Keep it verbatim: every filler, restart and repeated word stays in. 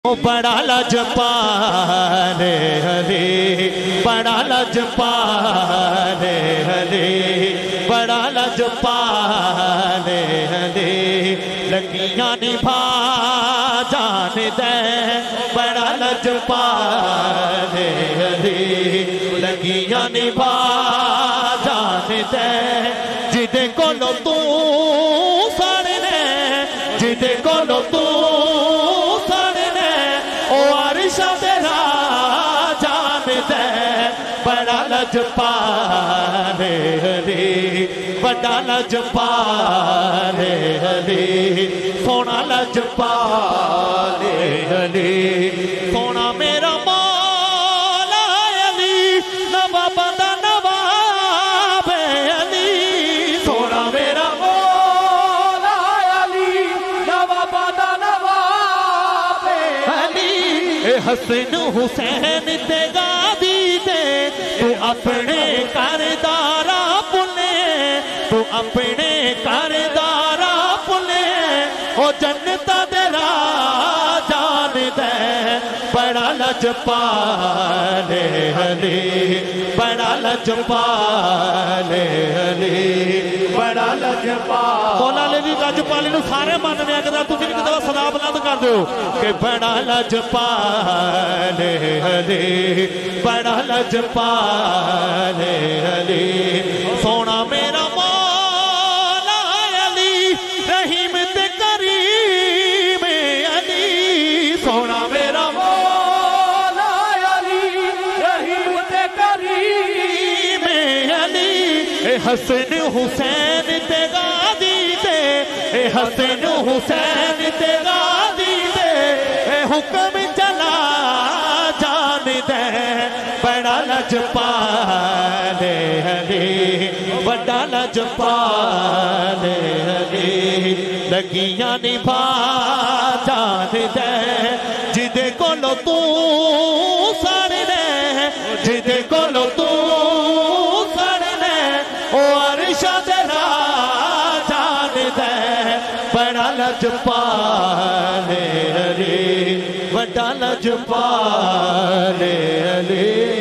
بڑا لجپالے علی بڑا لجپالے علی بڑا لجپالے علی لگیاں نبھا جان دے بڑا لجپالے علی لگیاں نبھا جان دے جدے کولو تو ساڑنے جدے کولو تو بڑا لجپالے علی بڑا لجپالے علی سونا لجپالے علی سونا میرا مولا علی نواب دا نواب علی سونا میرا مولا علی نواب دا نواب علی اے حسن حسین تیگا تو اپنے کردارا پلے تو اپنے کردارا پلے او جنتا دیرا جان دے بڑا لجپالے علی بڑا لجپالے علی بڑا لجپالے مولا علی بھی لجپالے نو سارے ماننے اگر تُسی بھی کدھا صدا بلند کر دیو کہ بڑا لجپالے علی بڑا لجپالے علی سونا میرا مولا علی رحیم تے کریم علی سونا میرا مولا علی رحیم تے کریم علی اے حسن حسین تے غادی تے اے حسن حسین تے غادی تے اے حکم چلا جان دے بڑا لجپالے علی بڑا لجپالے علی لگیاں نبھا جان دے جدے کولو تو سڑنے جدے کولو تو سڑنے او عرشہ دیرا جان دے بڑا لجپالے علی بڑا لجپالے علی